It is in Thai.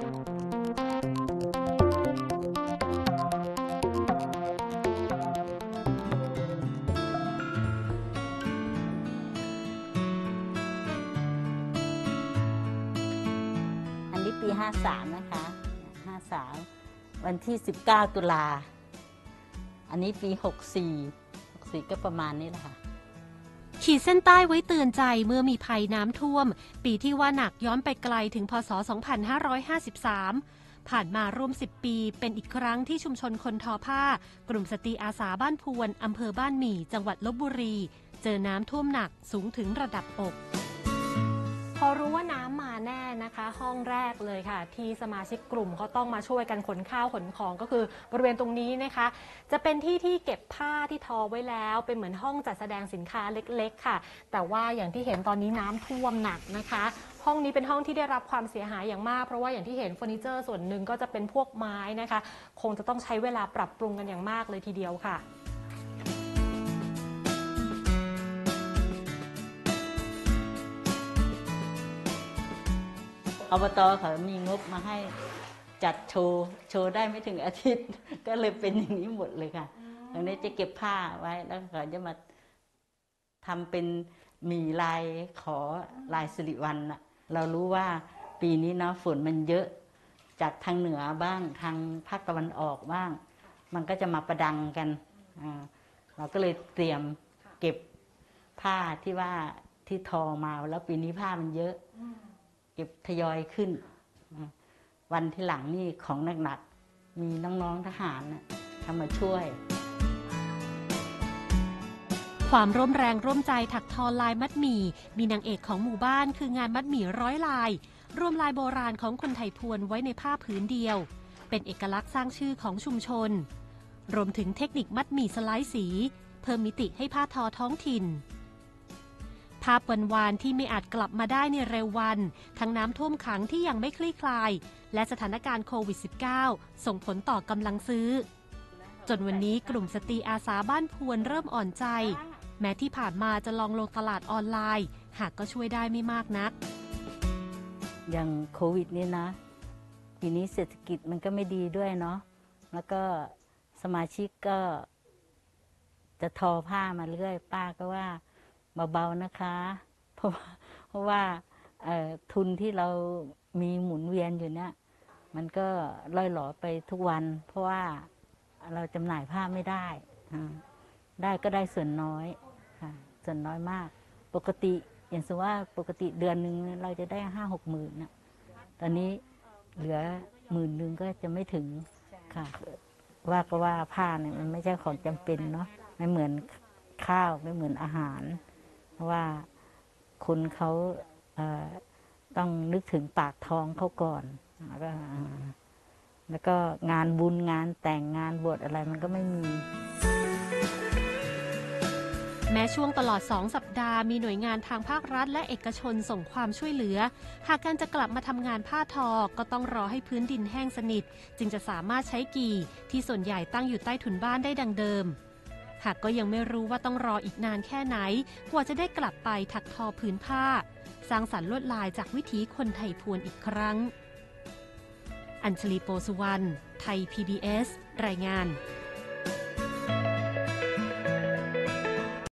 อันนี้ปี 53 นะคะ 53 วันที่ 19 ตุลาอันนี้ปี 64 ก็ประมาณนี้แหละค่ะขีดเส้นใต้ไว้เตือนใจเมื่อมีภัยน้ำท่วมปีที่ว่าหนักย้อนไปไกลถึงพ.ศ. 2553 ผ่านมาร่วม 10 ปีเป็นอีกครั้งที่ชุมชนคนทอผ้ากลุ่มสตรีอาสาบ้านพวนอำเภอบ้านหมี่จังหวัดลพบุรีเจอน้ำท่วมหนักสูงถึงระดับอกพอรู้ว่าน้ำมาแน่นะคะห้องแรกเลยค่ะที่สมาชิกกลุ่มเขาต้องมาช่วยกันขนข้าวขนของก็คือบริเวณตรงนี้นะคะจะเป็นที่เก็บผ้าที่ทอไว้แล้วเป็นเหมือนห้องจัดแสดงสินค้าเล็กๆค่ะแต่ว่าอย่างที่เห็นตอนนี้น้ำท่วมหนักนะคะห้องนี้เป็นห้องที่ได้รับความเสียหายอย่างมากเพราะว่าอย่างที่เห็นเฟอร์นิเจอร์ส่วนหนึ่งก็จะเป็นพวกไม้นะคะคงจะต้องใช้เวลาปรับปรุงกันอย่างมากเลยทีเดียวค่ะอบต.เขามีงบมาให้จัดโชว์ได้ไม่ถึงอาทิตย์ก็เลยเป็นอย่างนี้หมดเลยค่ะตรงนี้จะเก็บผ้าไว้แล้วเขาจะมาทำเป็นมีลายขอลายสิริวัลน่ะเรารู้ว่าปีนี้เนาะฝนมันเยอะจากทางเหนือบ้างทางภาคตะวันออกบ้างมันก็จะมาประดังกันเราก็เลยเตรียมเก็บผ้าที่ว่าที่ทอมาแล้วปีนี้ผ้ามันเยอะเก็บทยอยขึ้นวันที่หลังนี่ของหนักๆมีน้องๆทหารเข้ามาช่วยความร่วมแรงร่วมใจถักทอลายมัดหมี่มีนางเอกของหมู่บ้านคืองานมัดหมี่100 ลายรวมลายโบราณของคนไทยพวนไว้ในผ้าผืนเดียวเป็นเอกลักษณ์สร้างชื่อของชุมชนรวมถึงเทคนิคมัดหมี่สไลด์สีเพิ่มมิติให้ผ้าทอท้องถิ่นภาพวานๆที่ไม่อาจกลับมาได้ในเร็ววันทั้งน้ำท่วมขังที่ยังไม่คลี่คลายและสถานการณ์โควิด -19 ส่งผลต่อกำลังซื้อจนวันนี้กลุ่มสตรีอาสาบ้านพวนเริ่มอ่อนใจแม้ที่ผ่านมาจะลองลงตลาดออนไลน์หากก็ช่วยได้ไม่มากนักอย่างโควิดนี่นะปีนี้เศรษฐกิจมันก็ไม่ดีด้วยเนาะแล้วก็สมาชิกก็จะทอผ้ามาเรื่อยป้าก็ว่าเบาๆนะคะเพราะว่าทุนที่เรามีหมุนเวียนอยู่เนี่ยมันก็ล่อยหลอไปทุกวันเพราะว่าเราจำหน่ายผ้าไม่ได้ได้ก็ได้ส่วนน้อยค่ะส่วนน้อยมากปกติอย่างสมมติว่าปกติเดือนหนึ่งเราจะได้5-6 หมื่นนะตอนนี้เหลือ10,000ก็จะไม่ถึงค่ะว่าผ้าเนี่ยมันไม่ใช่ของจำเป็นเนาะไม่เหมือนข้าวไม่เหมือนอาหารเพราะว่าคนเขาต้องนึกถึงปากท้องเขาก่อนแล้วก็งานบุญงานแต่งงานบวชอะไรมันก็ไม่มีแม้ช่วงตลอด2 สัปดาห์มีหน่วยงานทางภาครัฐและเอกชนส่งความช่วยเหลือหากการจะกลับมาทำงานผ้าทอก็ต้องรอให้พื้นดินแห้งสนิทจึงจะสามารถใช้กี่ที่ส่วนใหญ่ตั้งอยู่ใต้ถุนบ้านได้ดังเดิมหากก็ยังไม่รู้ว่าต้องรออีกนานแค่ไหนกว่าจะได้กลับไปถักทอผืนผ้าสร้างสรรค์ลวดลายจากวิถีคนไทยพวนอีกครั้งอัญชลี โปสุวรรณไทย PBS รายงาน